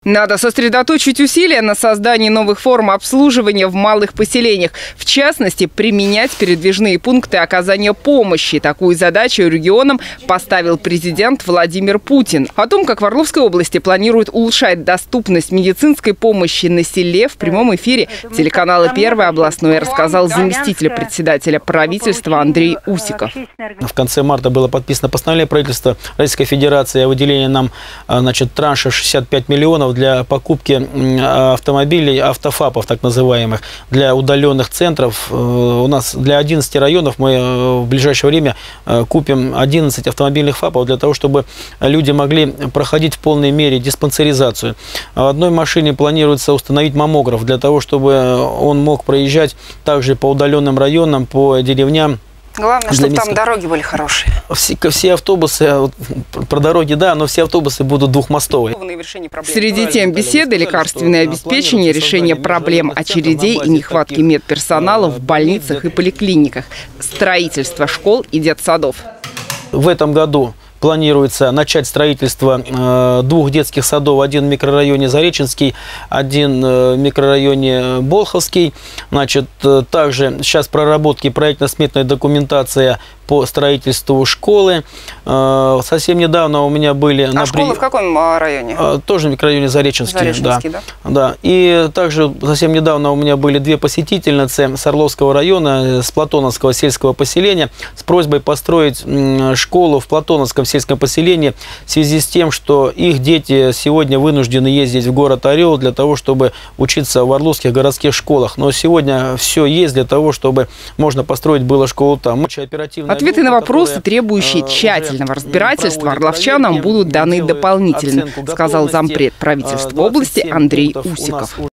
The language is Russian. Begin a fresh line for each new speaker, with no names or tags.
Надо сосредоточить усилия на создании новых форм обслуживания в малых поселениях. В частности, применять передвижные пункты оказания помощи. Такую задачу регионам поставил президент Владимир Путин. О том, как в Орловской области планируют улучшать доступность медицинской помощи на селе, в прямом эфире телеканала «Первый областной» рассказал заместитель председателя правительства Андрей Усиков.
В конце марта было подписано постановление правительства Российской Федерации о выделении нам транша 65 миллионов для покупки автомобилей, автофапов так называемых, для удаленных центров. У нас для 11 районов мы в ближайшее время купим 11 автомобильных фапов для того, чтобы люди могли проходить в полной мере диспансеризацию. В одной машине планируется установить маммограф для того, чтобы он мог проезжать также по удаленным районам, по деревням.
Главное, чтобы там дороги были хорошие.
Все автобусы, про дороги, да, но все автобусы будут двухмостовые.
Среди тем беседы, лекарственное обеспечение, решение проблем очередей и нехватки медперсонала в больницах и поликлиниках, строительство школ и детсадов.
В этом году планируется начать строительство 2 детских садов, один в микрорайоне Зареченский, один в микрорайоне Болховский. Также сейчас проработки проектно-сметная документация по строительству школы. Совсем недавно у меня были...
Школа в каком районе?
Тоже в микрорайоне Зареченский.
Зареченский,
да. И также совсем недавно у меня были 2 посетительницы с Орловского района, с Платоновского сельского поселения, с просьбой построить школу в Платоновском сельском поселении в связи с тем, что их дети сегодня вынуждены ездить в город Орел для того, чтобы учиться в орловских городских школах. Но сегодня все есть для того, чтобы можно построить было школу там.
Ответы на вопросы, требующие тщательного разбирательства, орловчанам будут даны дополнительно, сказал зампред правительства области Андрей Усиков.